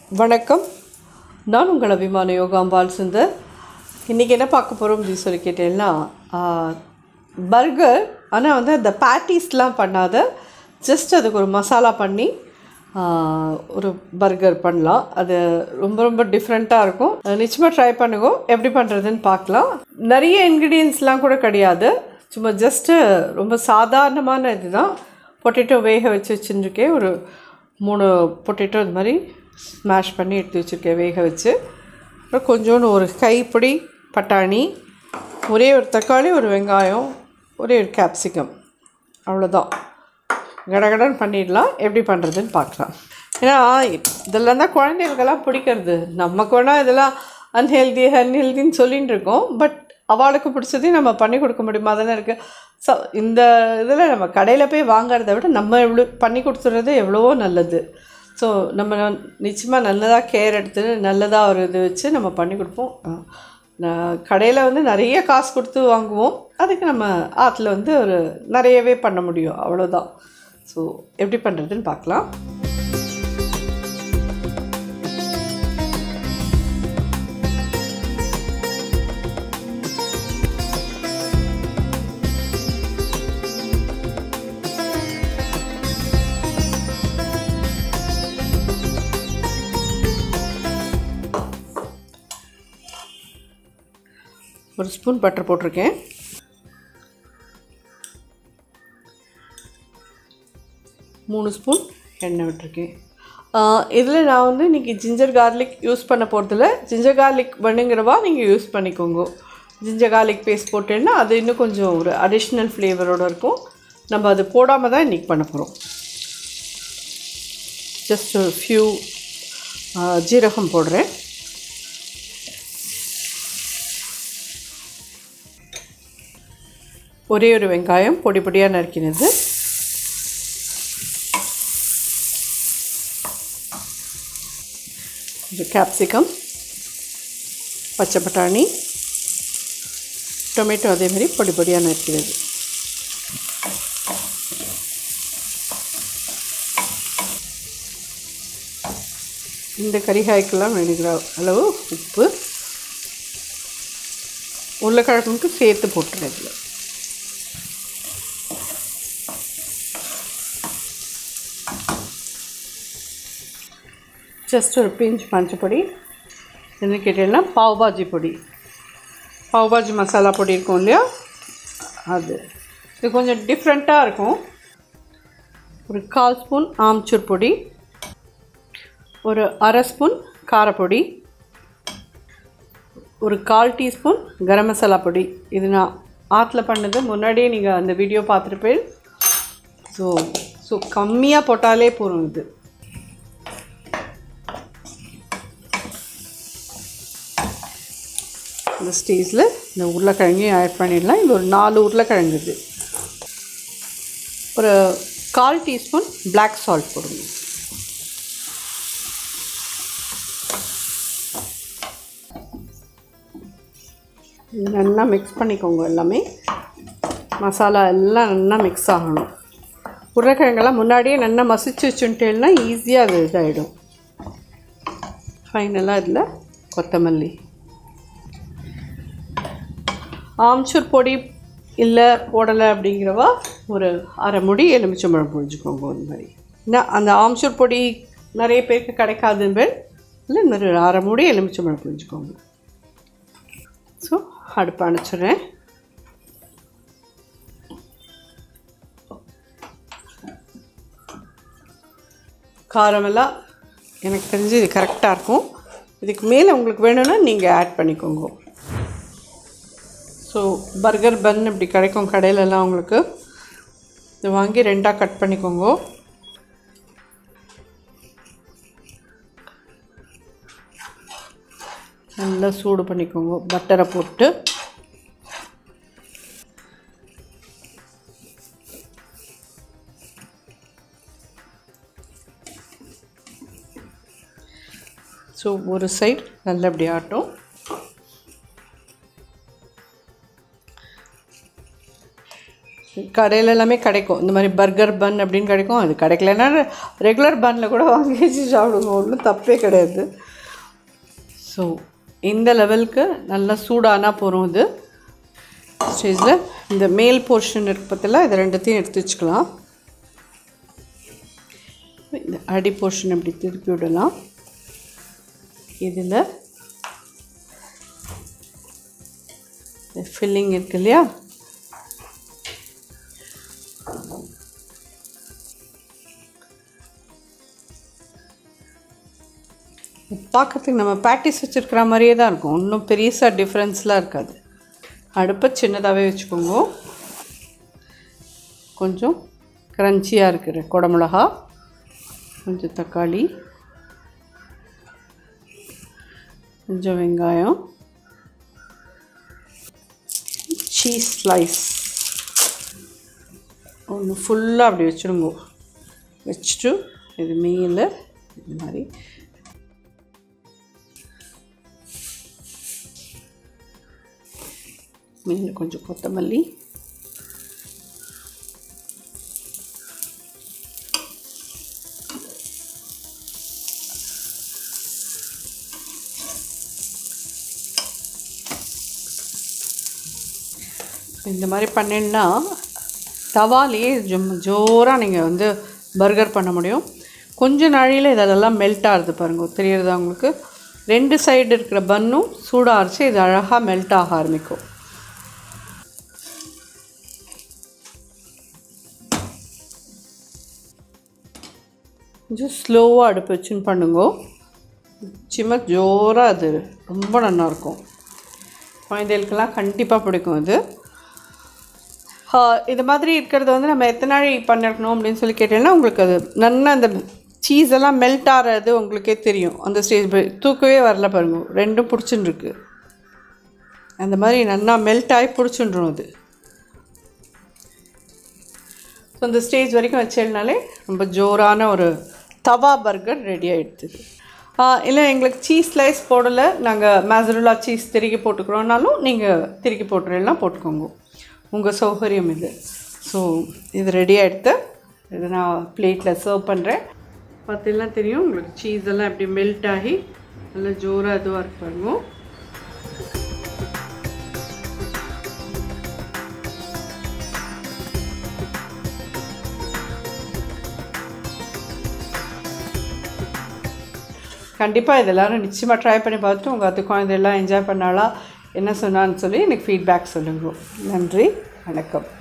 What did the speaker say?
வணக்கம். நான் உங்கள் அபிமான யோகாம்பால் சுந்தர். இன்றைக்கி என்ன பார்க்க போகிறோம் அப்படின்னு சொல்லி கேட்டேன்னா, பர்கர். ஆனால் வந்து அந்த பேட்டிஸ்லாம் பண்ணாத, ஜஸ்ட் அதுக்கு ஒரு மசாலா பண்ணி ஒரு பர்கர் பண்ணலாம். அது ரொம்ப ரொம்ப டிஃப்ரெண்ட்டாக இருக்கும். நிச்சயமாக ட்ரை பண்ணுங்க. எப்படி பண்ணுறதுன்னு பார்க்கலாம். நிறைய இன்க்ரீடியன்ஸ்லாம் கூட கிடையாது. சும்மா ஜஸ்ட்டு ரொம்ப சாதாரணமான இது தான். பொட்டேட்டோ வேக வச்சு வச்சுருக்கேன். ஒரு 3 பொட்டேட்டோ இது மாதிரி ஸ்மாஷ் பண்ணி எடுத்து வச்சுருக்கேன் வேக வச்சு. அப்புறம் கொஞ்சோண்டு ஒரு கைப்பிடி பட்டாணி, ஒரே ஒரு தக்காளி, ஒரு வெங்காயம், ஒரே ஒரு கேப்சிகம், அவ்வளோதான். கடகடன்னு பண்ணிடலாம். எப்படி பண்ணுறதுன்னு பார்க்கலாம். ஏன்னா இதெல்லாம் தான் குழந்தைகளுக்கெல்லாம் பிடிக்கிறது. நமக்கு வேணால் இதெல்லாம் அன்ஹெல்தின்னு சொல்லிகிட்டு இருக்கோம். பட் அவளுக்கு பிடிச்சதையும் நம்ம பண்ணி கொடுக்க முடியுமா தானே இருக்குது. ஸோ இந்த இதில் நம்ம கடையில் போய் வாங்கிறத விட நம்ம எவ்வளோ பண்ணி கொடுத்துறது எவ்வளவோ நல்லது. ஸோ நம்ம நிச்சயமாக நல்லதாக கேர் எடுத்து நல்லதாக ஒரு இது வச்சு நம்ம பண்ணி கொடுப்போம். கடையில் வந்து நிறைய காசு கொடுத்து வாங்குவோம். அதுக்கு நம்ம ஆற்றுல வந்து ஒரு நிறையவே பண்ண முடியும், அவ்வளோதான். ஸோ எப்படி பண்ணுறதுன்னு பார்க்கலாம். ஒரு ஸ்பூன் பட்டர் போட்டிருக்கேன். மூணு ஸ்பூன் எண்ணெய் விட்டுருக்கேன். இதில் நான் வந்து இன்றைக்கி ஜிஞ்சர் கார்லிக் யூஸ் பண்ண போகிறதில்ல. ஜிஞ்சர் கார்லிக் வேணுங்கிறவா நீங்கள் யூஸ் பண்ணிக்கோங்க. ஜிஞ்சர் கார்லிக் பேஸ்ட் போட்டேன்னா அது இன்னும் கொஞ்சம் ஒரு அடிஷ்னல் ஃப்ளேவரோடு இருக்கும். நம்ம அது போடாமல் தான் இன்றைக்கி பண்ண போகிறோம். ஜஸ்ட் ஒரு ஃபியூ ஜீரகம் போடுறேன். ஒரே ஒரு வெங்காயம் பொடி பொடியாக நறுக்கினது, கேப்சிகம், பச்சை பட்டாணி, டொமேட்டோ அதே மாதிரி பொடி பொடியாக நறுக்கினது, இந்த கறிகாய்க்கெல்லாம் வேணுங்கிற அளவு உப்பு, உருளைக்கிழங்குக்கு சேர்த்து போட்டுருவேன். இதில் ஜஸ்ட் ஒரு பிஞ்ச் மஞ்சப்பொடி. என்ன கேட்டீங்கன்னா பாவ்பாஜி பொடி, பாவ்பாஜி மசாலா பொடி இருக்கும் இல்லையா, அது. இது கொஞ்சம் டிஃப்ரெண்ட்டாக இருக்கும். ஒரு 1/4 ஸ்பூன் ஆம்ச்சூர் பொடி, ஒரு 1/2 ஸ்பூன் காரப்பொடி, ஒரு 1/4 டீஸ்பூன் கரம் மசாலா பொடி. இது நான் ஆற்றுல பண்ணது, முன்னாடியே நீங்கள் அந்த வீடியோ பார்த்துருப்பேன். ஸோ கம்மியாக போட்டாலே போதும். இது இந்த ஸ்டேஜில் இந்த உருளைக்கிழங்கையும் ஆட் பண்ணிடலாம். இது ஒரு 4 உருளைக்கிழங்கு. இது ஒரு 1/4 டீஸ்பூன் பிளாக் சால்ட் போடுங்க. நல்லா மிக்ஸ் பண்ணிக்கோங்க. எல்லாமே மசாலா எல்லாம் நல்லா மிக்ஸ் ஆகணும். உருளைக்கிழங்கெல்லாம் முன்னாடியே நல்லா மசிச்சு வச்சுட்டேன்னா ஈஸியாக அது இதாகிடும். ஃபைனலாக இதில் கொத்தமல்லி, ஆம்ச்சூர் பொடி இல்லை போடலை அப்படிங்கிறவா ஒரு 1/2 மூடி எலுமிச்சம்பழம் புழிஞ்சுக்கோங்க. அந்த மாதிரி அந்த ஆம்ச்சூர் பொடி நிறைய பேருக்கு கிடைக்காதுன்னு இல்லை, இந்த ஒரு 1/2 மூடி எலுமிச்சம்பழம் புழிஞ்சுக்கோங்க. ஸோ அடுப்பு அணைச்சிடுறேன். காரமெல்லாம் எனக்கு தெரிஞ்சு இது கரெக்டாக இருக்கும். இதுக்கு மேலே உங்களுக்கு வேணும்னா நீங்கள் ஆட் பண்ணிக்கோங்க. ஸோ பர்கர் பன் இப்படி கிடைக்கும் கடையிலலாம் உங்களுக்கு. இது வாங்கி 2ஆக கட் பண்ணிக்கோங்க. நல்லா சூடு பண்ணிக்கோங்க. பட்டரை போட்டு ஸோ ஒரு சைடு நல்லா இப்படி ஆட்டும். கடையில் எல்லாமே கிடைக்கும். இந்த மாதிரி பர்கர் பன் அப்படின்னு கிடைக்கும். அது கிடைக்கலன்னா ரெகுலர் பன்னில் கூட வாங்கி வச்சு சாப்பிடுங்க, ஒன்றும் தப்பே கிடையாது. ஸோ இந்த லெவலுக்கு நல்லா சூடானா போகிறோம். இது ஸ்டேஜில் இந்த மேல் போர்ஷன் இருக்கு பற்றில இதை ரெண்டுத்தையும் எடுத்து வச்சுக்கலாம். இந்த அடி போர்ஷன் இப்படி திருப்பி விடலாம். இதில் ஃபில்லிங் இருக்கு இல்லையா, பார்க்கறதுக்கு நம்ம பேட்டிஸ் வச்சுருக்கிற மாதிரியே தான் இருக்கும். ஒன்றும் பெருசாக டிஃப்ரென்ஸ்லாம் இருக்காது. அடுப்பை சின்னதாகவே வச்சுக்கோங்க. கொஞ்சம் க்ரன்ச்சியாக இருக்கிற குடமிளகா, கொஞ்சம் தக்காளி, கொஞ்சம் வெங்காயம், சீஸ் ஸ்லைஸ் ஒன்று ஃபுல்லாக அப்படி வச்சுடுங்க. வச்சுட்டு இது மேலே இது மாதிரி மேலே கொஞ்சம் கொத்தமல்லி, இந்த மாதிரி பண்ணினா தவாலேயே ஜோராக நீங்கள் வந்து பர்கர் பண்ண முடியும். கொஞ்சம் நாழியில் இதெல்லாம் மெல்ட் ஆகுது பாருங்கள், தெரியுறதா உங்களுக்கு? ரெண்டு சைடு இருக்கிற பன்னும் சூடாக அரைச்சி இது அழகாக மெல்ட் ஆக ஆரம்பிக்கும். கொஞ்சம் ஸ்லோவாக அடுப்பு வச்சுன்னு பண்ணுங்க. நிச்சயமாக ஜோராக அது ரொம்ப நல்லாயிருக்கும். குழந்தைகளுக்கெல்லாம் கண்டிப்பாக பிடிக்கும் இது. இது மாதிரி இருக்கிறது வந்து நம்ம எத்தனை நாள் பண்ணிருக்கணும் அப்படின்னு சொல்லி கேட்டீங்கன்னா உங்களுக்கு அது நல்லா அந்த சீஸ் எல்லாம் மெல்ட் ஆகிறது உங்களுக்கே தெரியும். அந்த ஸ்டேஜ் தூக்கவே வரல பாருங்க, ரெண்டும் பிடிச்சுன்னு இருக்கு. அந்த மாதிரி நல்லா மெல்ட் ஆகி பிடிச்சுன்றோம் அது. ஸோ அந்த ஸ்டேஜ் வரைக்கும் வச்சேனாலே ரொம்ப ஜோரான ஒரு தவா பர்கர் ரெடி ஆகிடுது. இல்லை எங்களுக்கு சீஸ் ஸ்லைஸ் போடலை, நாங்கள் மொசரல்லா சீஸ் திருக்கி போட்டுக்கிறோன்னாலும் நீங்கள் திருக்கி போட்டுறலாம், போட்டுக்கோங்க, உங்கள் சௌகரியம் இது. ஸோ இது ரெடி ஆகிடுது. இதை நான் பிளேட்டில் சர்வ் பண்ணுறேன். பார்த்தீங்கன்னா தெரியும் உங்களுக்கு சீஸ் எல்லாம் எப்படி மெல்ட் ஆகி நல்லா ஜோராக இதுவாக இருப்பாங்க. கண்டிப்பாக இது எல்லோரும் நிச்சயமாக ட்ரை பண்ணி பார்த்துட்டு உங்கள் அது குழந்தையெல்லாம் என்ஜாய் பண்ணாலா என்ன சொன்னான்னு சொல்லி எனக்கு ஃபீட்பேக் சொல்லுங்க. நன்றி, வணக்கம்.